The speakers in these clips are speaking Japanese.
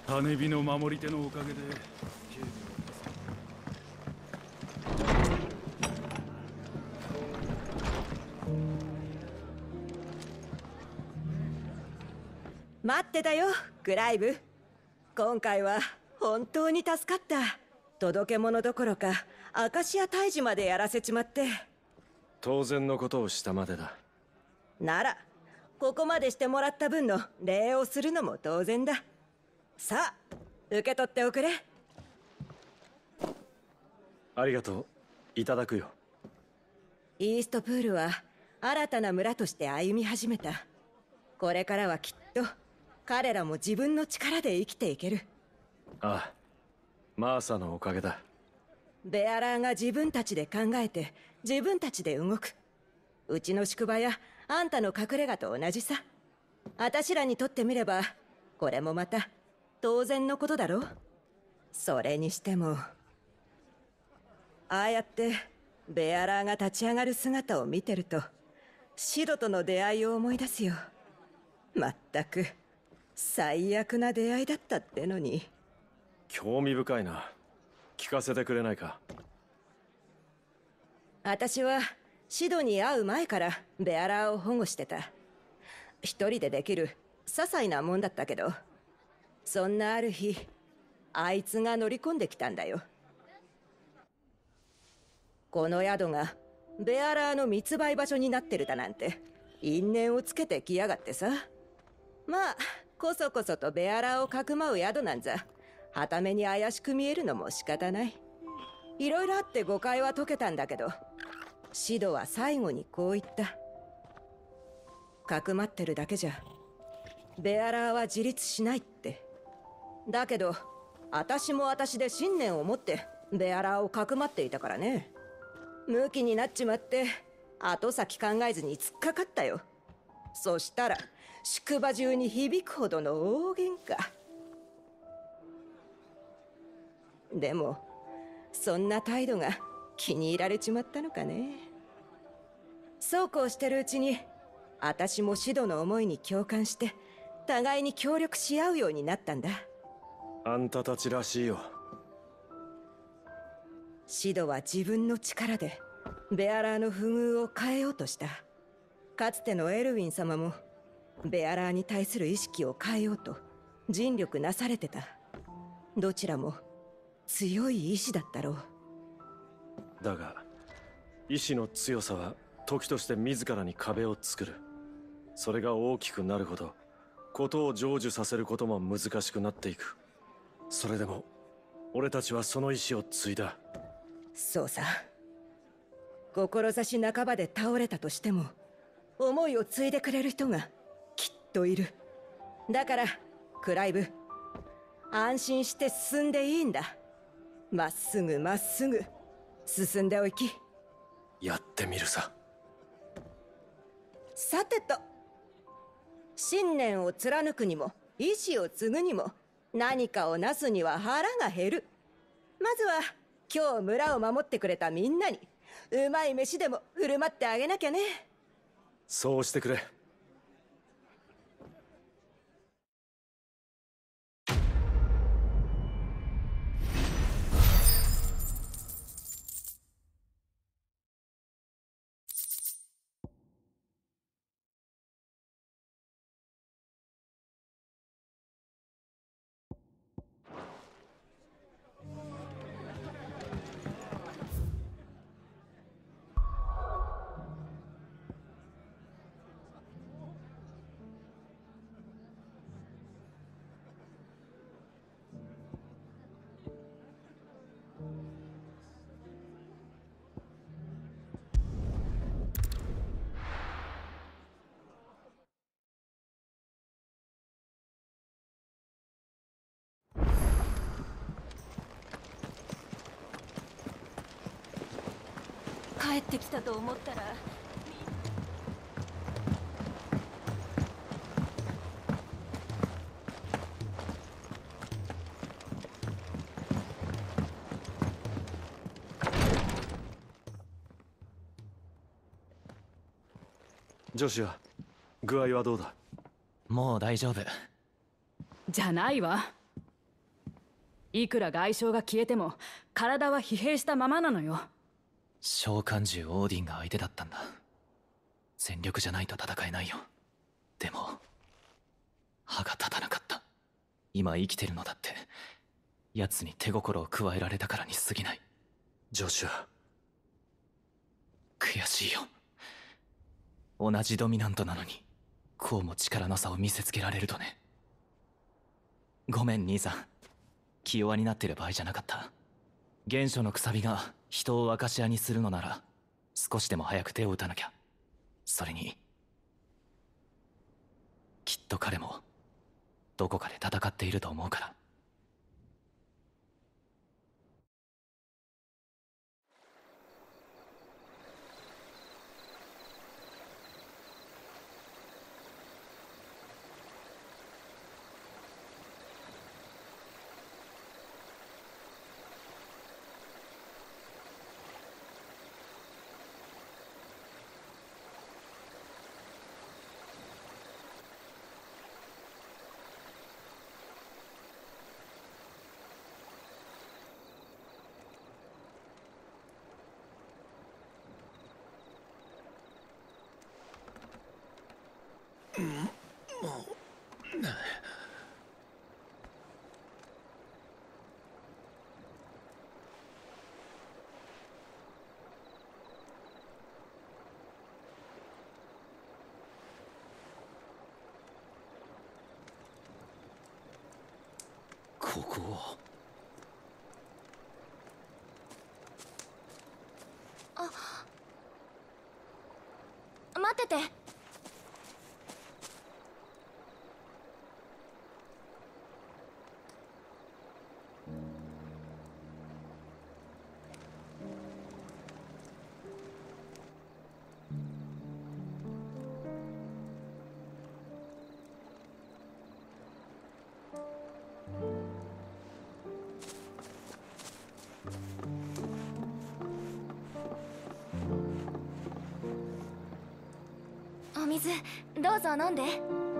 種火の守り手のおかげで待ってたよ、グライブ。今回は本当に助かった。届け物どころかアカシア退治までやらせちまって。 当然のことをしたまでだ。 ならここまでしてもらった分の礼をするのも当然だ。さあ受け取っておくれ。 ありがとう。いただくよ。 イーストプールは新たな村として歩み始めた。これからはきっと彼らも自分の力で生きていける。 ああ、マーサのおかげだ。 ベアラーが自分たちで考えて自分たちで動く。うちの宿場やあんたの隠れ家と同じさ。あたしらにとってみればこれもまた当然のことだろ。それにしてもああやってベアラーが立ち上がる姿を見てるとシドとの出会いを思い出すよ。まったく最悪な出会いだったってのに。 興味深いな。聞かせてくれないか。 私はシドに会う前からベアラーを保護してた。一人でできる些細なもんだったけど、そんなある日あいつが乗り込んできたんだよ。この宿がベアラーの密売場所になってるだなんて因縁をつけてきやがってさ。まあこそこそとベアラーをかくまう宿なんざはために怪しく見えるのも仕方ない。いろいろあって誤解は解けたんだけど、シドは最後にこう言った。かくまってるだけじゃベアラーは自立しないって。だけど私も私で信念を持ってベアラーをかくまっていたからね。ムキになっちまって後先考えずに突っかかったよ。そしたら宿場中に響くほどの大喧嘩。でもそんな態度が気に入られちまったのかね。そうこうしてるうちに私もシドの思いに共感して互いに協力し合うようになったんだ。 あんたたちらしいよ。 シドは自分の力でベアラーの不遇を変えようとした。かつてのエルウィン様もベアラーに対する意識を変えようと尽力なされてた。どちらも強い意志だったろう。 だが意志の強さは時として自らに壁を作る。それが大きくなるほどことを成就させることも難しくなっていく。それでも俺たちはその意志を継いだ。 そうさ。志半ばで倒れたとしても思いを継いでくれる人がきっといる。だからクライブ、安心して進んでいいんだ。まっすぐまっすぐ進んでおいき。 やってみるさ。 さてと、信念を貫くにも意志を継ぐにも何かをなすには腹が減る。まずは今日村を守ってくれたみんなにうまい飯でも振る舞ってあげなきゃね。 そうしてくれ。 帰ってきたと思ったらジョシュア、具合はどうだ？ もう大丈夫。 じゃないわ。 いくら外傷が消えても体は疲弊したままなのよ。 召喚獣オーディンが相手だったんだ。全力じゃないと戦えないよ。でも歯が立たなかった。今生きてるのだって奴に手心を加えられたからに過ぎない。 ジョシュア、 悔しいよ。同じドミナントなのにこうも力の差を見せつけられるとね。ごめん兄さん、気弱になってる場合じゃなかった。原初のくさびが人を若し屋にするのなら少しでも早く手を打たなきゃ。それにきっと彼もどこかで戦っていると思うから。 ここは。 待ってて。お水どうぞ飲んで。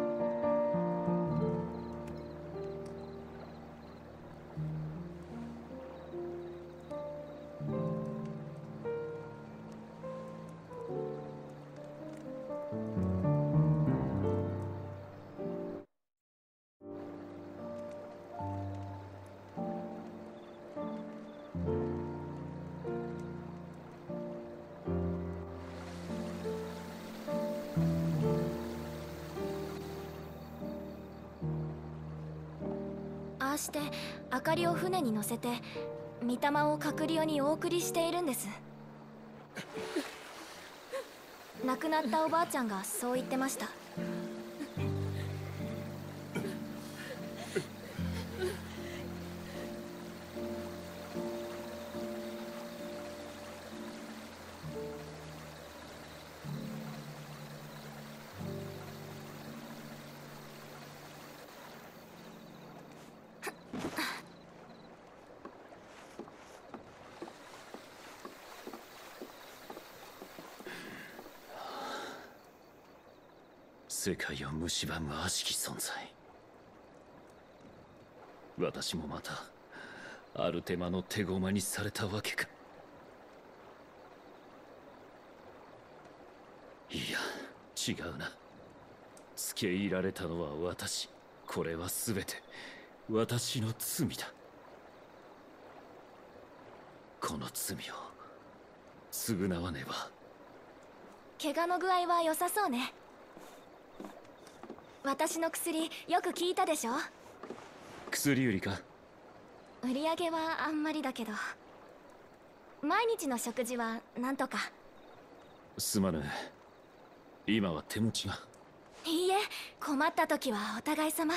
ああして明かりを船に乗せて御霊をカクリオにお送りしているんです。亡くなったおばあちゃんがそう言ってました。 世界を蝕む悪しき存在。私もまたアルテマの手駒にされたわけか。いや違うな。付け入られたのは私。これは全て私の罪だ。この罪を償わねば。 怪我の具合は良さそうね。私の薬よく効いたでしょ。 薬売りか。 売り上げはあんまりだけど毎日の食事はなんとか。 すまぬ。今は手持ちが。 いいえ、困った時はお互い様。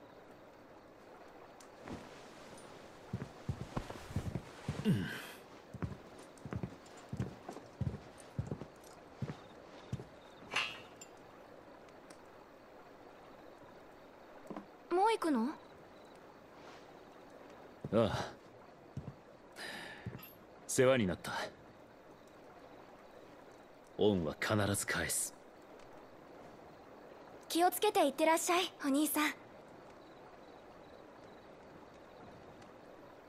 もう行くの？ ああ、世話になった。恩は必ず返す。 気をつけていってらっしゃい、お兄さん。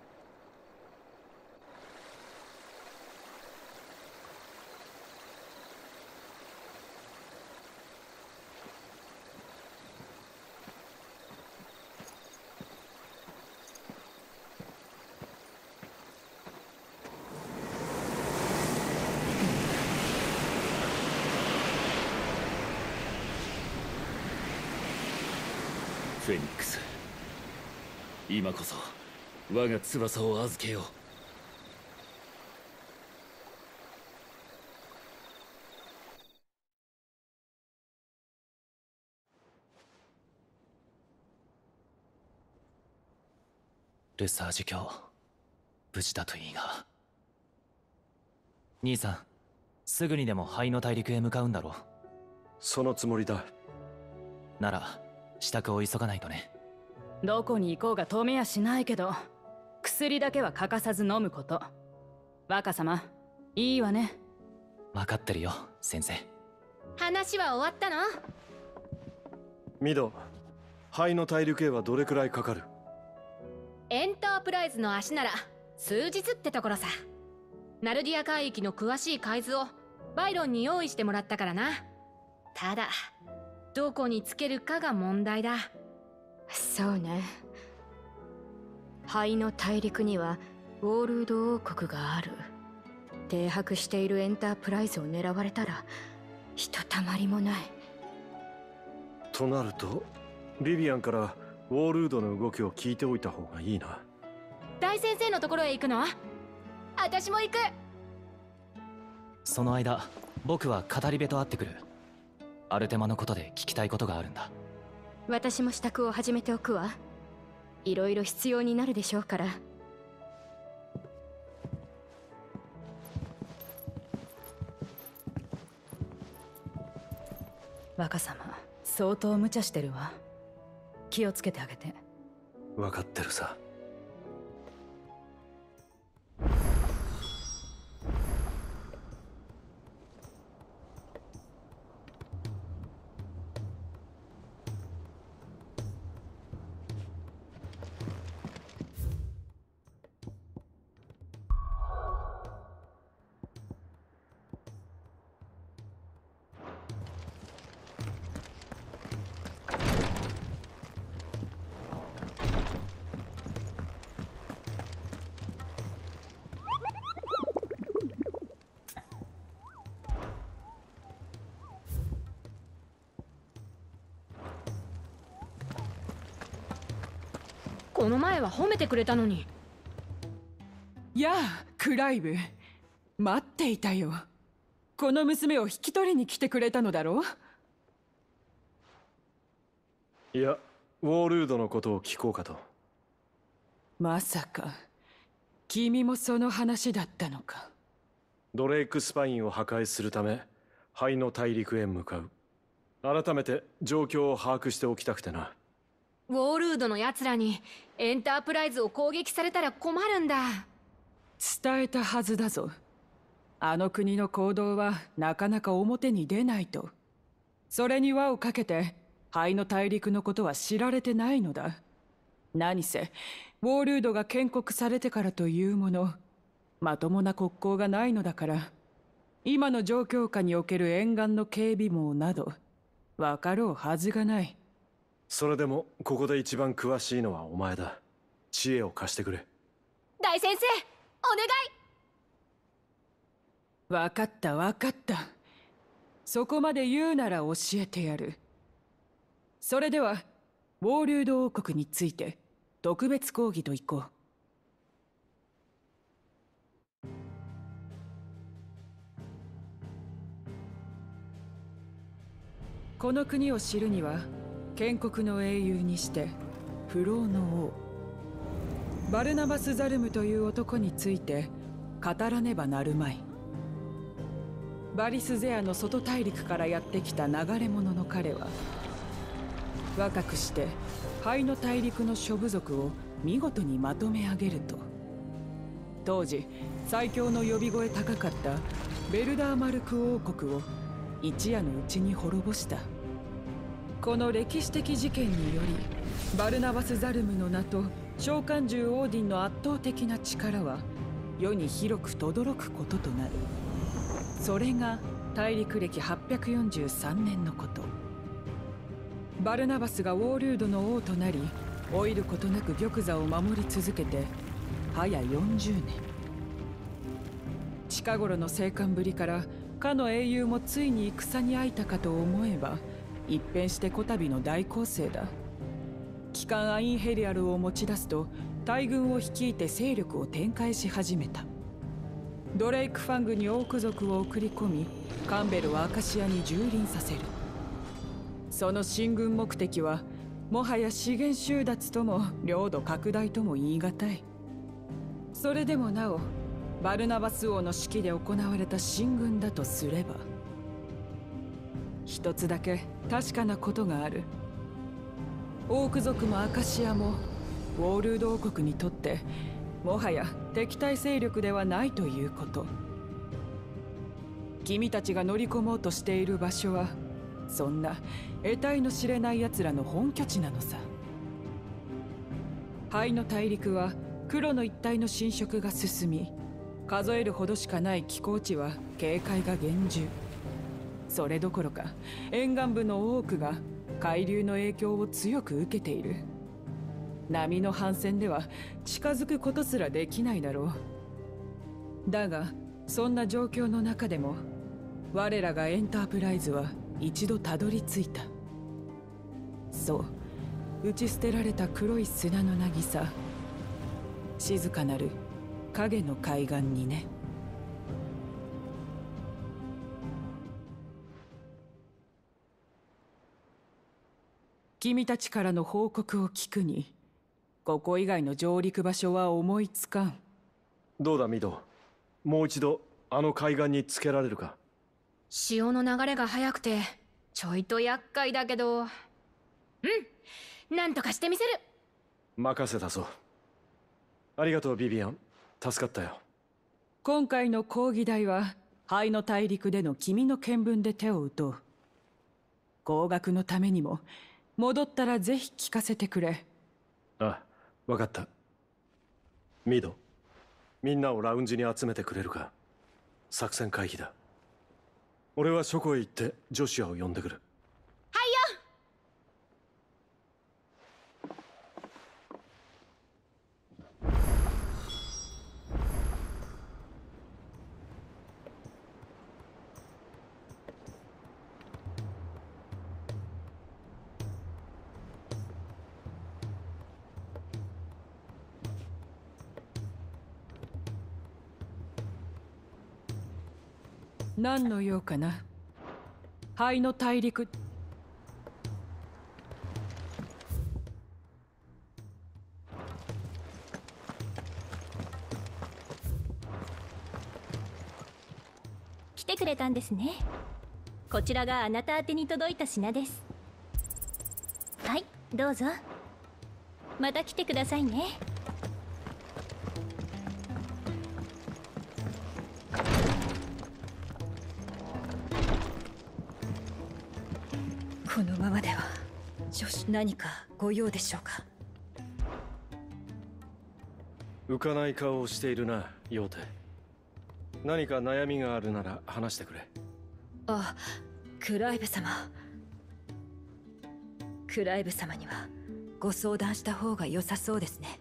フェニックス、今こそ我が翼を預けよう。 ルサージュ卿、無事だといいが。兄さん、すぐにでも灰の大陸へ向かうんだろう。 そのつもりだ。 なら支度を急がないとね。 どこに行こうが止めやしないけど、薬だけは欠かさず飲むこと。若様、いいわね。 分かってるよ、先生。 話は終わったの？ ミド、灰の大陸へはどれくらいかかる？ エンタープライズの足なら数日ってところさ。ナルディア海域の詳しい海図をバイロンに用意してもらったからな。ただどこにつけるかが問題だ。 そうね。灰の大陸にはウォールード王国がある。停泊しているエンタープライズを狙われたらひとたまりもない。 となるとビビアンからウォールードの動きを聞いておいた方がいいな。 大先生のところへ行くの？私も行く。 その間、僕は語り部と会ってくる。アルテマのことで聞きたいことがあるんだ。 私も支度を始めておくわ。いろいろ必要になるでしょうから。 若様、相当無茶してるわ。気をつけてあげて。 分かってるさ。 この前は褒めてくれたのに。 やあ、クライブ。待っていたよ。この娘を引き取りに来てくれたのだろう？ いや、ウォールードのことを聞こうかと。 まさか君もその話だったのか。 ドレイクスパインを破壊するため灰の大陸へ向かう。改めて状況を把握しておきたくてな。 ウォールードの奴らにエンタープライズを攻撃されたら困るんだ。 伝えたはずだぞ。あの国の行動はなかなか表に出ないと。それに輪をかけて灰の大陸のことは知られてないのだ。何せウォールードが建国されてからというもの、まともな国交がないのだから、今の状況下における沿岸の警備網など分かろうはずがない。 それでもここで一番詳しいのはお前だ。知恵を貸してくれ。 大先生、お願い。 分かった分かった。そこまで言うなら教えてやる。それではウォールード王国について特別講義といこう。この国を知るには建国の英雄にして不老の王バルナバス・ザルムという男について語らねばなるまい。バリスゼアの外大陸からやってきた流れ者の彼は、若くして灰の大陸の諸部族を見事にまとめ上げると、当時最強の呼び声高かったベルダーマルク王国を一夜のうちに滅ぼした。この歴史的事件によりバルナバス・ザルムの名と召喚獣オーディンの圧倒的な力は世に広く轟くこととなる。それが大陸歴843年のこと。バルナバスがウォールードの王となり、老いることなく玉座を守り続けて早40年。近頃の生還ぶりからかの英雄もついに戦に遭いたかと思えば、一変してこたびの大攻勢だ。 旗艦アインヘリアルを持ち出すと大軍を率いて勢力を展開し始めた。ドレイク・ファングにオーク族を送り込み、カンベルをアカシアに蹂躙させる。その進軍目的はもはや資源収奪とも領土拡大とも言い難い。それでもなおバルナバス王の指揮で行われた進軍だとすれば、一つだけ確かなことがある。オーク族もアカシアもウォールード王国にとってもはや敵対勢力ではないということ。君たちが乗り込もうとしている場所はそんな得体の知れない奴らの本拠地なのさ。灰の大陸は黒の一帯の侵食が進み、数えるほどしかない気候地は警戒が厳重。それどころか沿岸部の多くが海流の影響を強く受けている。波の反戦では近づくことすらできないだろう。だがそんな状況の中でも我らがエンタープライズは一度たどり着いた。そう、打ち捨てられた黒い砂の渚、静かなる影の海岸にね。君たちからの報告を聞くに、ここ以外の上陸場所は思いつかん。 どうだミド、もう一度あの海岸につけられるか。 潮の流れが速くてちょいと厄介だけど、なんとかしてみせる。 任せたぞ。ありがとうビビアン、助かったよ。 今回の講義題は灰の大陸での君の見聞で手を打とう。合格のためにも戻ったらぜひ聞かせてくれ。 あ、わかった。ミド、みんなをラウンジに集めてくれるか。作戦会議だ。俺は書庫へ行ってジョシュアを呼んでくる。 はいよ。 何の用かな。灰の大陸。 来てくれたんですね。こちらがあなた宛てに届いた品です。はい、どうぞ。また来てくださいね。 このままでは何かご用でしょうか。 浮かない顔をしているな、ヨーテ。何か悩みがあるなら話してくれ。 あ、クライブ様。クライブ様にはご相談した方が良さそうですね。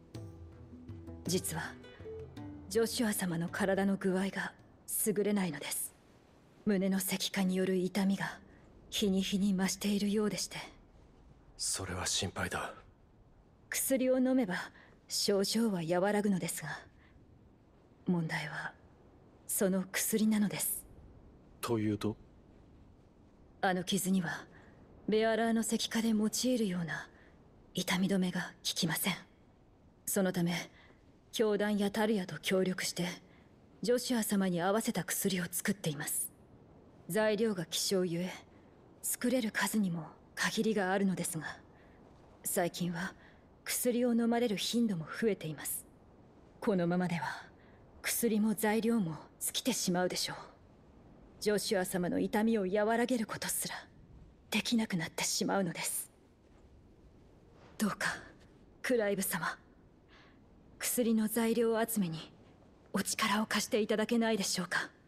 実はジョシュア様の体の具合が優れないのです。胸の石化による痛みが日に日に増しているようでして。 それは心配だ。 薬を飲めば症状は和らぐのですが、問題はその薬なのです。 というと？ あの傷にはベアラーの石化で用いるような痛み止めが効きません。そのため教団やタルヤと協力してジョシュア様に合わせた薬を作っています。材料が希少ゆえ作れる数にも限りがあるのですが、最近は薬を飲まれる頻度も増えています。このままでは薬も材料も尽きてしまうでしょう。ジョシュア様の痛みを和らげることすらできなくなってしまうのです。どうかクライブ様、薬の材料集めにお力を貸していただけないでしょうか。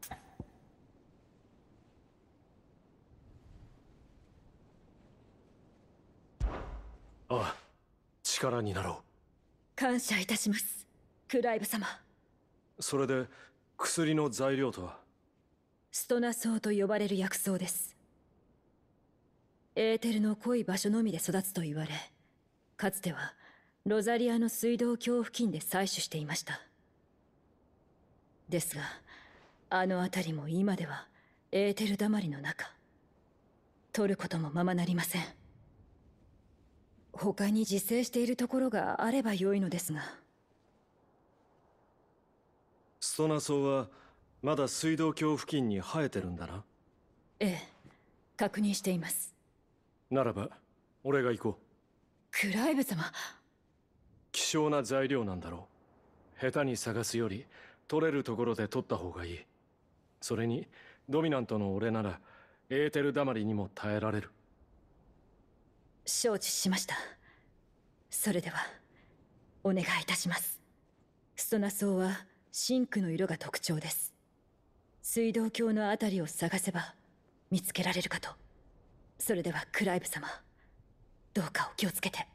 ああ、力になろう。 感謝いたします、クライブ様。 それで薬の材料とは？ ストナソウと呼ばれる薬草です。エーテルの濃い場所のみで育つと言われ、 かつてはロザリアの水道橋付近で採取していました。ですがあの辺りも今ではエーテルだまりの中。取ることもままなりません。他に自生しているところがあれば良いのですが。 ストナソウはまだ水道橋付近に生えてるんだな。 ええ、確認しています。 ならば俺が行こう。 クライブ様。 希少な材料なんだろう。下手に探すより取れるところで取った方がいい。それにドミナントの俺ならエーテルだまりにも耐えられる。 承知しました。それではお願いいたします。ストナソウは真紅の色が特徴です。水道橋のあたりを探せば見つけられるかと。それではクライブ様、どうかお気をつけて。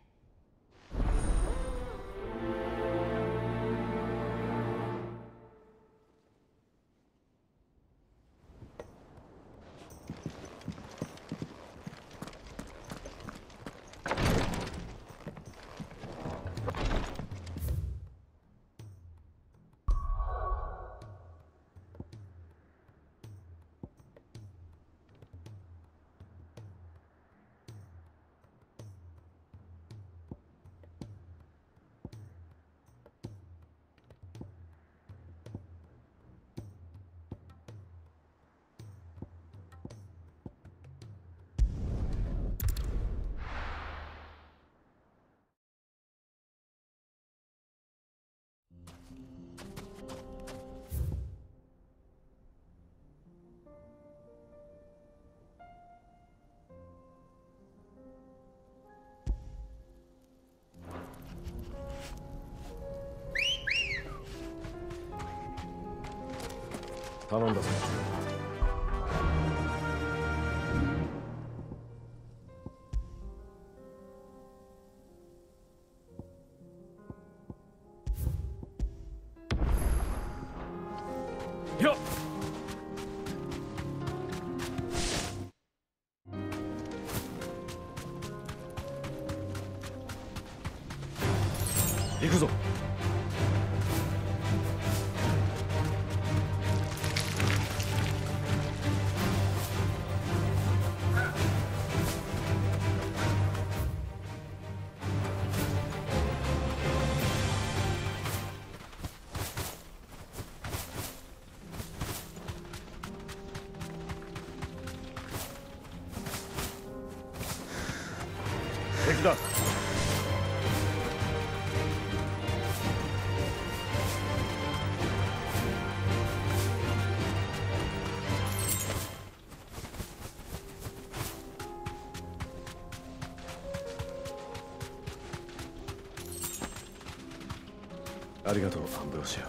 頼んだぞ。よっ。行くぞ。敵だ。ありがとう、アンブロシア。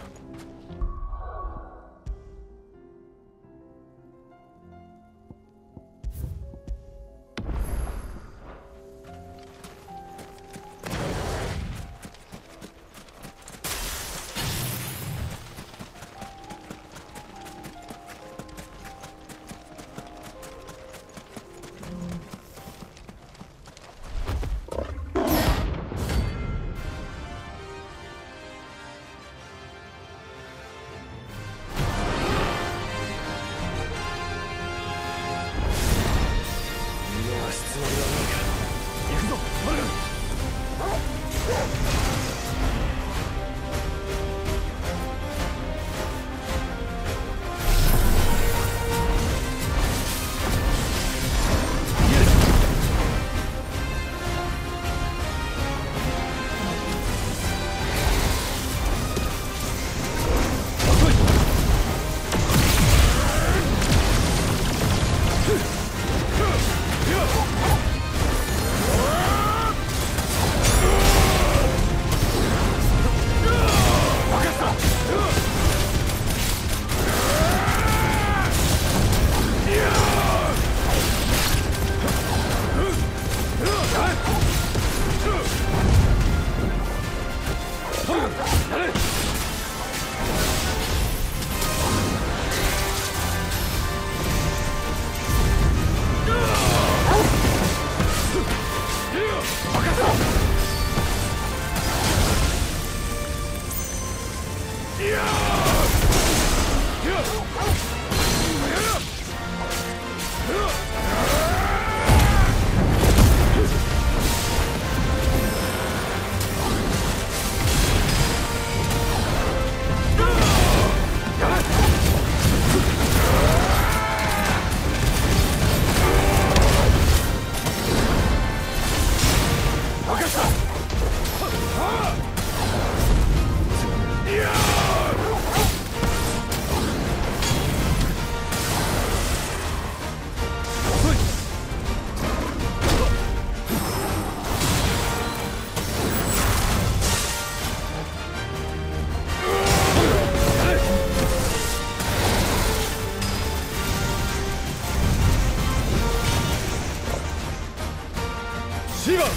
シーバー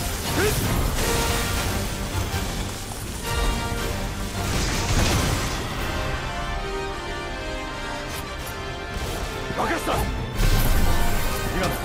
任せた。今だ。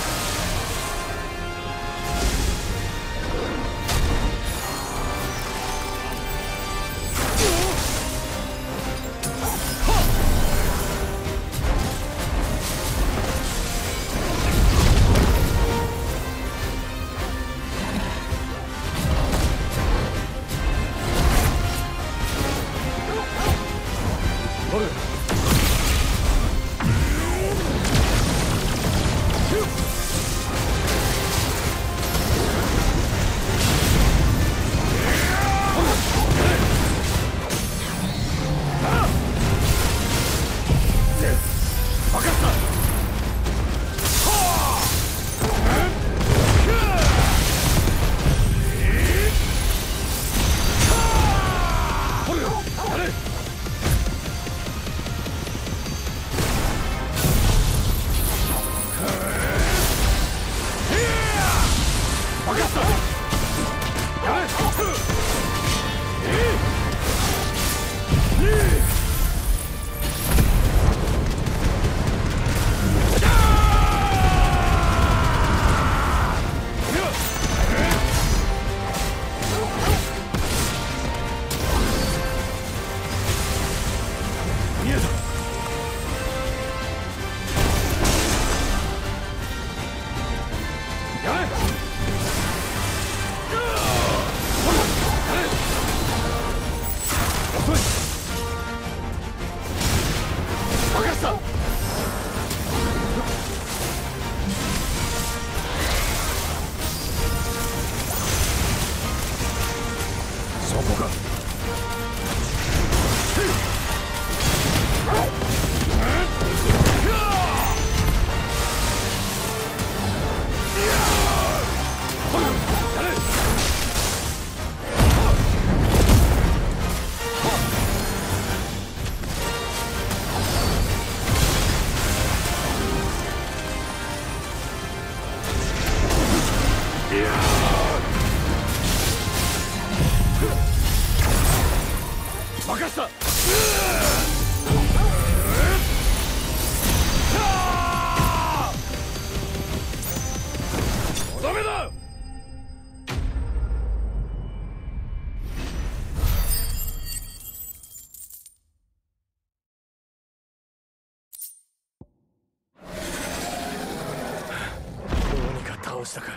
したか。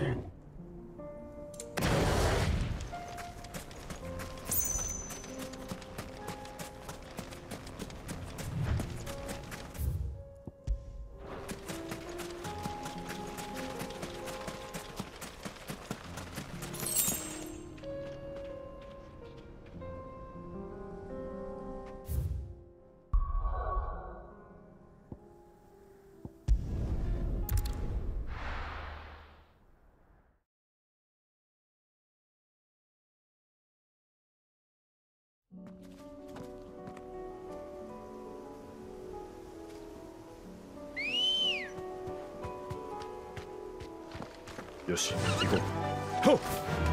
よし、行こう。はっ！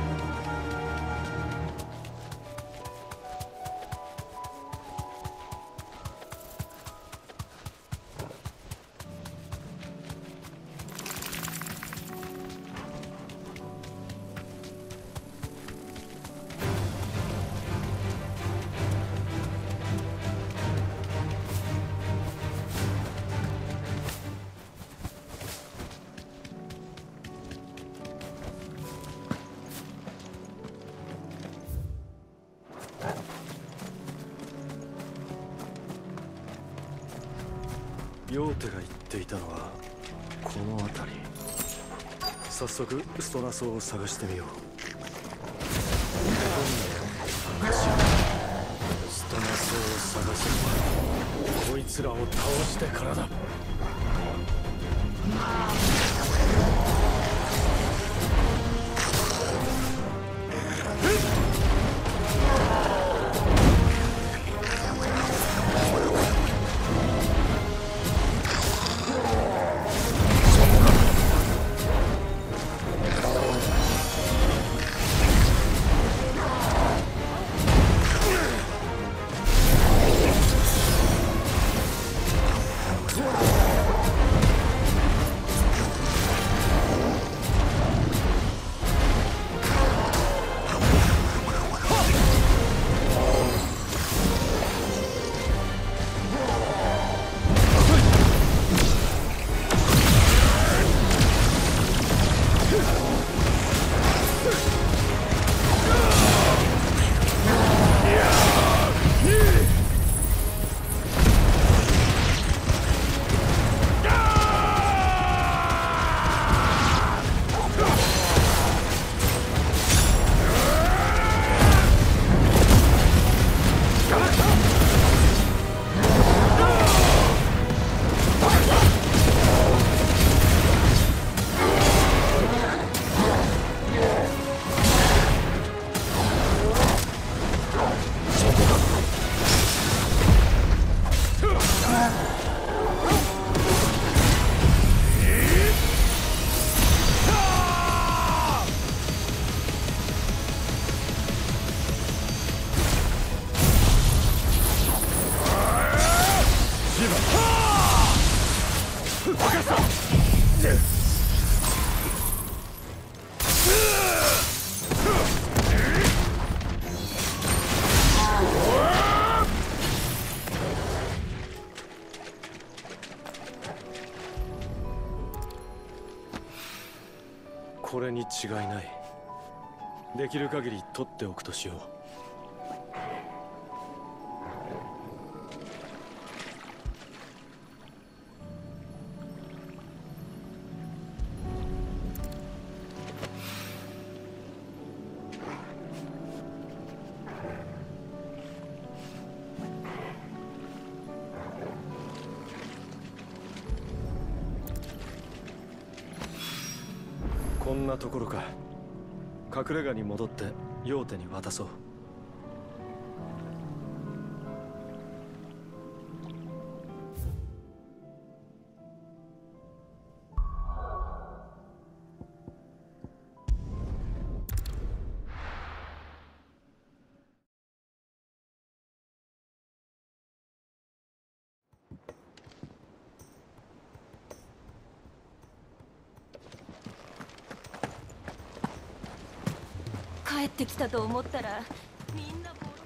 ヨーテが言っていたのはこの辺り。早速ストラソーを探してみよう。ストラソーを探すのはこいつらを倒してからだ。 これに違いない。できる限り取っておくとしよう。こんなところか。隠れ家に戻って妖手に渡そう。 帰ってきたと思ったらみんなボロ。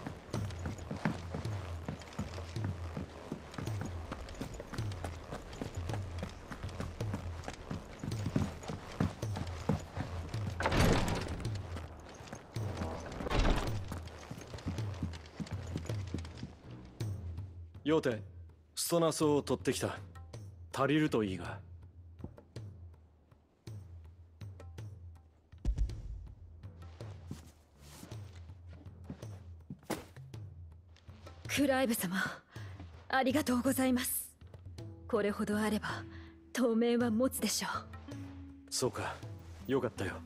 妖手、ストナソを取ってきた。足りるといいが。 クライブ様、ありがとうございます。これほどあれば当面は持つでしょう。 そうか、よかったよ。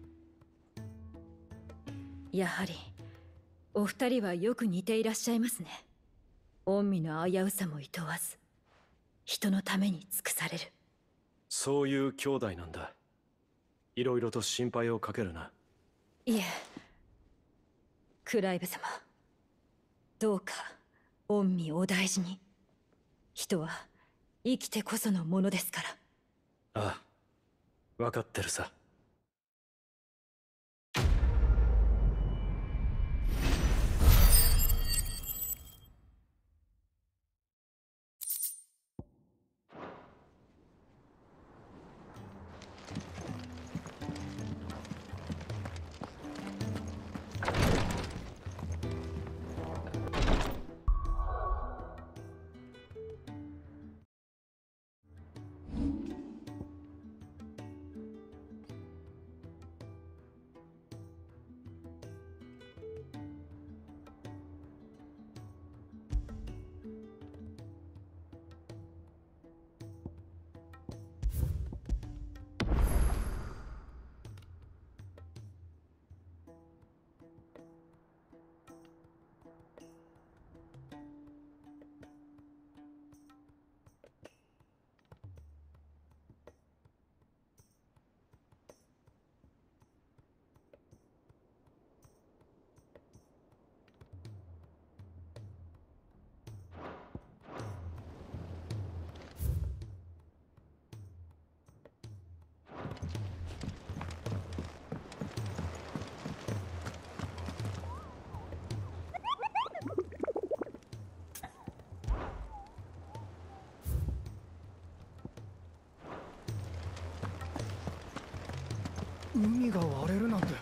やはりお二人はよく似ていらっしゃいますね。御身の危うさも厭わず人のために尽くされる。 そういう兄弟なんだ。いろいろと心配をかけるな。 いえ、クライブ様、どうか御身お大事に。人は生きてこそのものですから。 ああ、分かってるさ。 海が割れるなんて。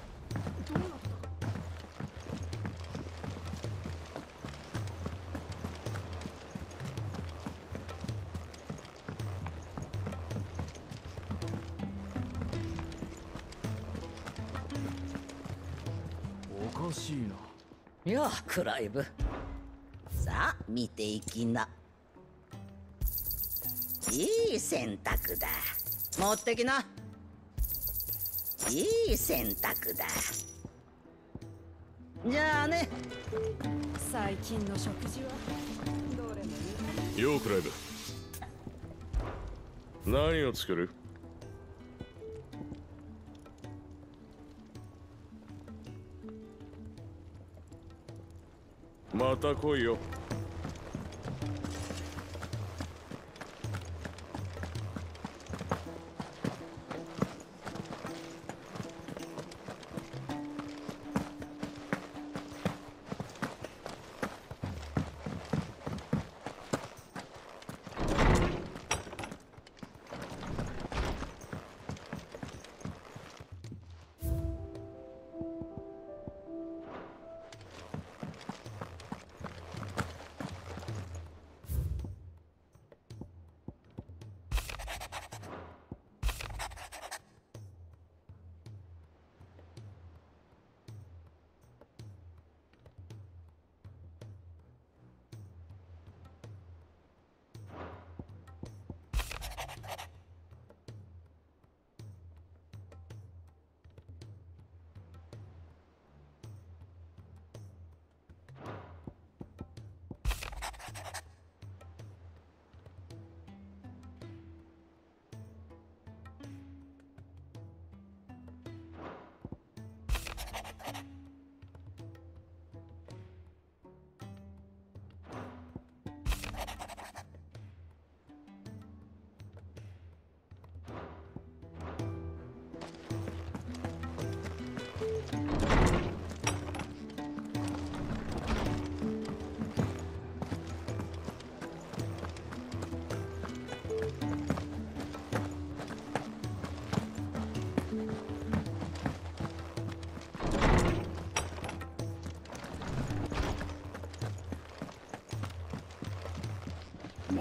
おかしいな。 ようクライブ、さあ見ていきな。いい選択だ。持ってきな。いい選択だ。じゃあね。 最近の食事はどれもいい。 ようクライブ、何を作る？また来いよ。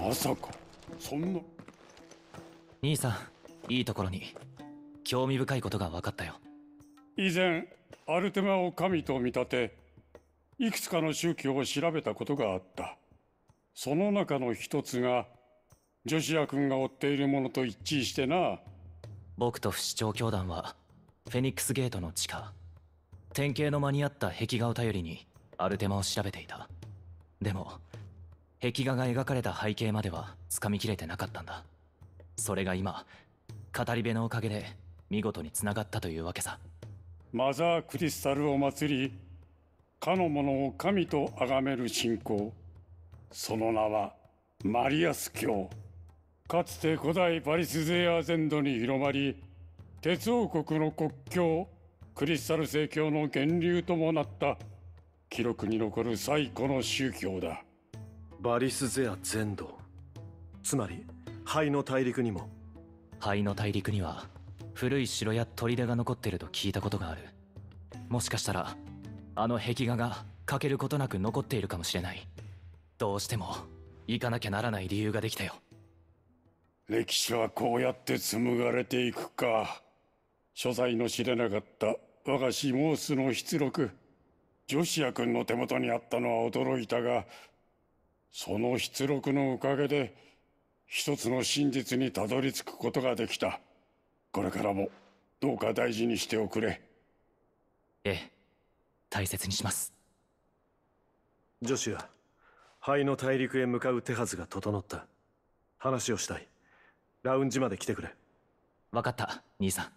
まさかそんな。 兄さん、いいところに興味深いことが分かったよ。 以前アルテマを神と見立て、いくつかの宗教を調べたことがあった。その中の一つがジョシア君が追っているものと一致してな。 僕と不死鳥教団はフェニックスゲートの地下、典型の間にあった壁画を頼りにアルテマを調べていた。でも壁画が描かれた背景まではつかみきれてなかったんだ。それが今語り部のおかげで見事に繋がったというわけさ。 マザークリスタルを祀り、かの者を神と崇める信仰、その名はマリアス教。かつて古代パリスゼア全土に広まり、鉄王国の国教クリスタル正教の源流ともなった記録に残る最古の宗教だ。 バリスゼア全土、つまり灰の大陸にも。 灰の大陸には古い城や砦が残ってると聞いたことがある。もしかしたらあの壁画が欠けることなく残っているかもしれない。どうしても行かなきゃならない理由ができたよ。 歴史はこうやって紡がれていくか。所在の知れなかった我がシモースの出力、ジョシア君の手元にあったのは驚いたが、その出力のおかげで一つの真実にたどり着くことができた。これからもどうか大事にしておくれ。 ええ、大切にします。 ジョシュア、灰の大陸へ向かう手はずが整った。話をしたい。ラウンジまで来てくれ。 分かった、兄さん。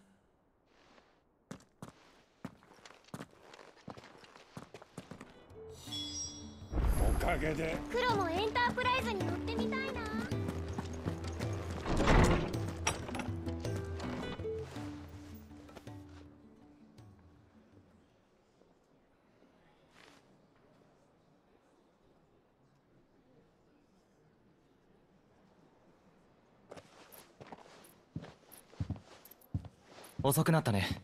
おかげで黒もエンタープライズに乗ってみたいな。 遅くなったね。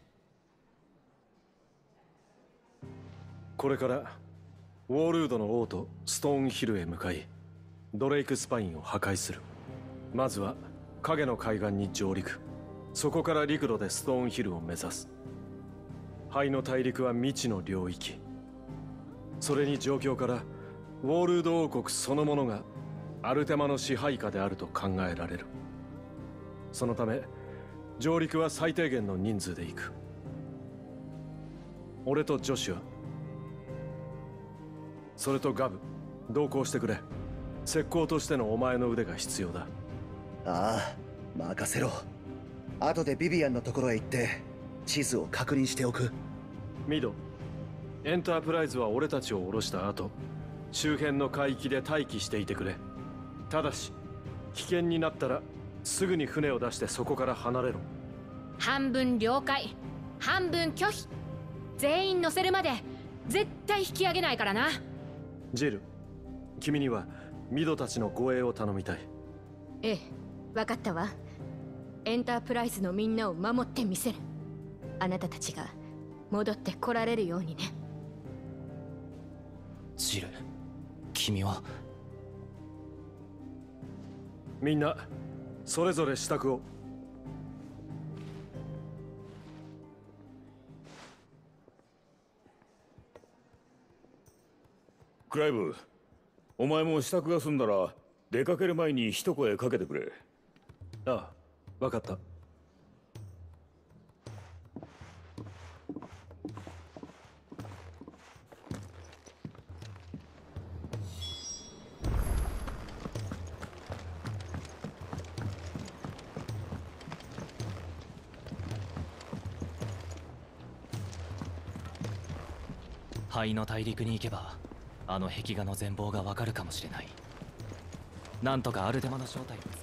これからウォールードの王とストーンヒルへ向かい、ドレイクスパインを破壊する。まずは影の海岸に上陸、そこから陸路でストーンヒルを目指す。灰の大陸は未知の領域。それに状況からウォールード王国そのものがアルテマの支配下であると考えられる。そのため上陸は最低限の人数で行く。俺とジョシュア、それとガブ、同行してくれ。石膏としてのお前の腕が必要だ。 ああ、任せろ。後でビビアンのところへ行って地図を確認しておく。 ミド、エンタープライズは俺たちを降ろした後、周辺の海域で待機していてくれ。ただし危険になったらすぐに船を出してそこから離れろ。 半分了解、半分拒否。全員乗せるまで絶対引き上げないからな。 ジル、君にはミドたちの護衛を頼みたい。 ええ、分かったわ。エンタープライズのみんなを守ってみせる。あなたたちが戻って来られるようにね。 ジル、君は。 みんなそれぞれ支度を。 クライブ、お前も支度が済んだら出かける前に一声かけてくれ。 ああ、分かった。 灰の大陸に行けばあの壁画の全貌がわかるかもしれない。なんとかアルテマの正体を